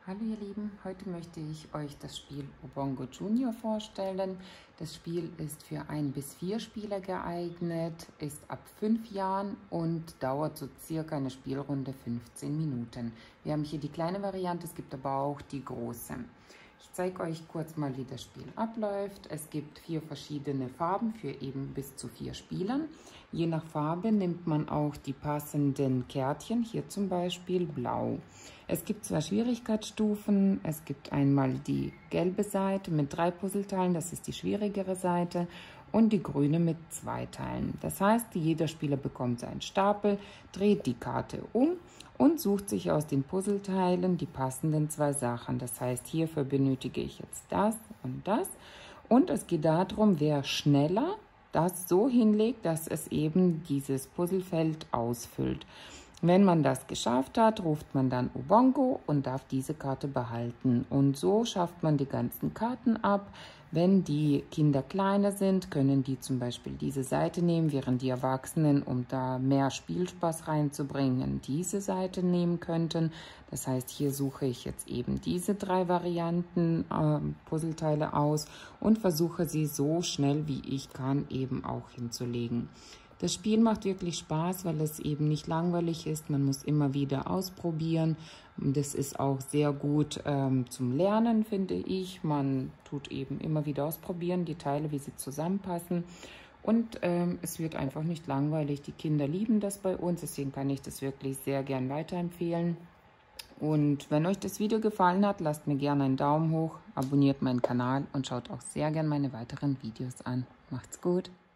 Hallo ihr Lieben, heute möchte ich euch das Spiel Obongo Junior vorstellen. Das Spiel ist für 1 bis 4 Spieler geeignet, ist ab 5 Jahren und dauert so circa eine Spielrunde 15 Minuten. Wir haben hier die kleine Variante, es gibt aber auch die große. Ich zeige euch kurz mal, wie das Spiel abläuft. Es gibt 4 verschiedene Farben für eben bis zu 4 Spielern. Je nach Farbe nimmt man auch die passenden Kärtchen, hier zum Beispiel blau. Es gibt 2 Schwierigkeitsstufen. Es gibt einmal die gelbe Seite mit 3 Puzzleteilen, das ist die schwierigere Seite, und die grüne mit 2 Teilen. Das heißt, jeder Spieler bekommt seinen Stapel, dreht die Karte um und sucht sich aus den Puzzleteilen die passenden 2 Sachen. Das heißt, hierfür benötige ich jetzt das und das. Und es geht darum, wer schneller das so hinlegt, dass es eben dieses Puzzlefeld ausfüllt. Wenn man das geschafft hat, ruft man dann Obongo und darf diese Karte behalten. Und so schafft man die ganzen Karten ab. Wenn die Kinder kleiner sind, können die zum Beispiel diese Seite nehmen, während die Erwachsenen, um da mehr Spielspaß reinzubringen, diese Seite nehmen könnten. Das heißt, hier suche ich jetzt eben diese 3 Varianten Puzzleteile aus und versuche sie so schnell wie ich kann eben auch hinzulegen. Das Spiel macht wirklich Spaß, weil es eben nicht langweilig ist. Man muss immer wieder ausprobieren. Das ist auch sehr gut zum Lernen, finde ich. Man tut eben immer wieder ausprobieren, die Teile, wie sie zusammenpassen. Und es wird einfach nicht langweilig. Die Kinder lieben das bei uns, deswegen kann ich das wirklich sehr gern weiterempfehlen. Und wenn euch das Video gefallen hat, lasst mir gerne einen Daumen hoch, abonniert meinen Kanal und schaut auch sehr gern meine weiteren Videos an. Macht's gut!